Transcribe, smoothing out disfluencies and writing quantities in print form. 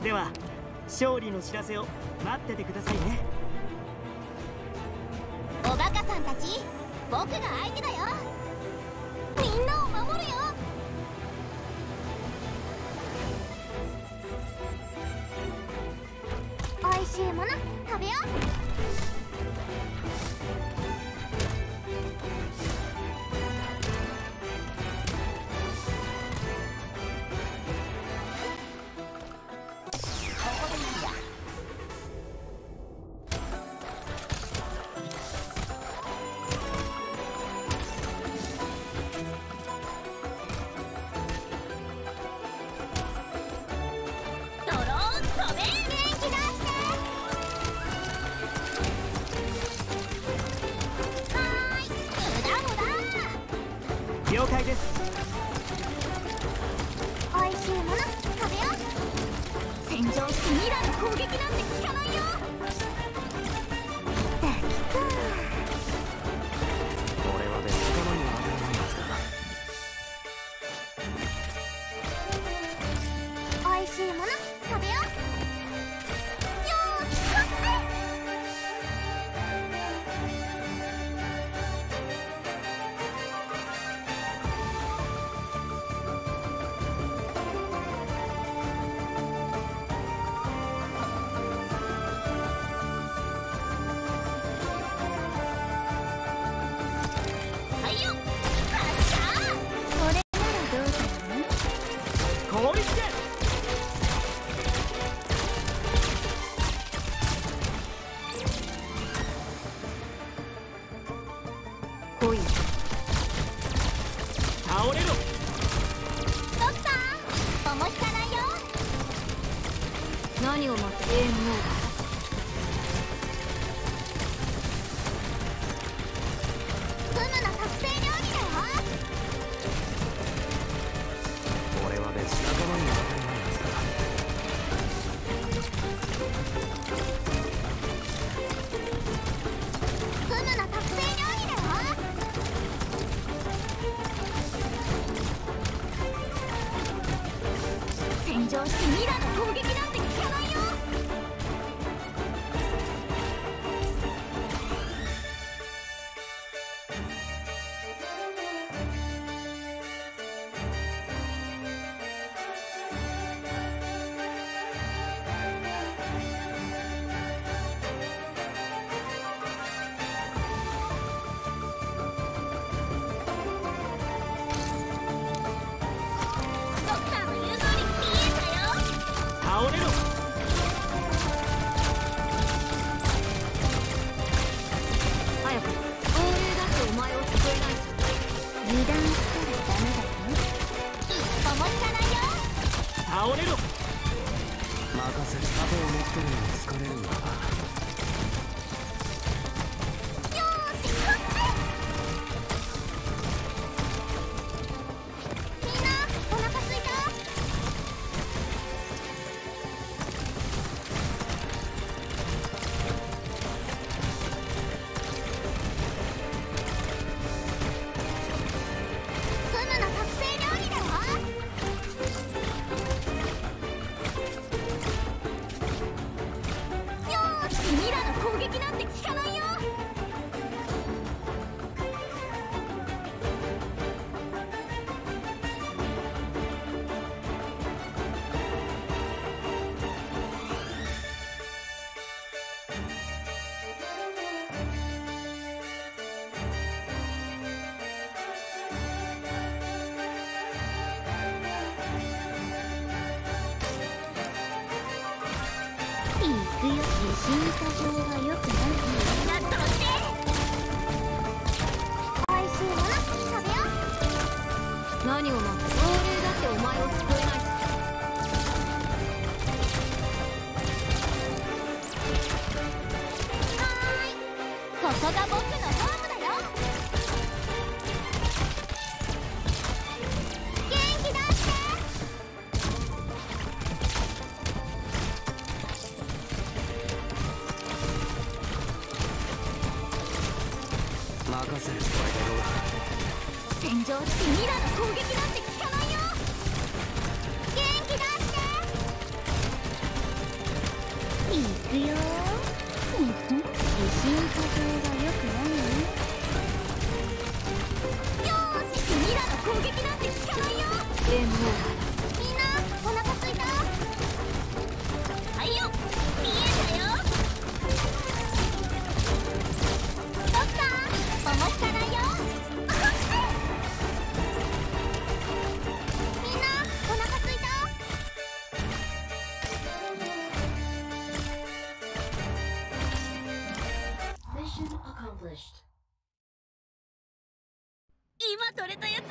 では勝利の知らせを待っててくださいね。 おバカさんたち、僕が相手だよ。みんなを守るよ。おいしいもの食べよう。 了解です。 おいしいもの食べよう。戦場してミラの攻撃なんて効かないよ。 俺は別のものには当たらないはずだ。 おいしいもの食べよう。よーし、勝って。 来い。倒れろ。 ドクター、おもしかないよ。 何を待ってゲームモード。 フムの特製料理だよ。 俺は別仲間には当たらないはずだ。 フムの特製料理だよ。戦場してミラの攻撃なんて効かないよ。ドクターの言う通り見えたよ。 倒れろ。 早く亡霊だってお前を救えない。 油断したらダメだよ。一歩も引かないよ。 倒れろ。 任せる。盾を持ってるのに疲れるんだな。 よーし、勝って。みんなお腹すいた？フムの特製料理だよ。よーし、ミラの攻撃なんて効かないよ。行くよ。自信過剰は良くない。みんなどいて。おいしいもの食べよう。 何を待って亡霊だってお前を救えない。 はーい、ここが僕のホームだよ。元気出して。 任せる。これでどうだ。 戦場してミラの攻撃なんて効かないよ。元気出して。 くよ。地震波形がよくないね。よーし、ミラの攻撃なんて効かないよ。 ゲームオーみんなお腹すいた？はいよ、見えたよ。どっかおもしかないよ。みんなお腹すいた？今取れたやつ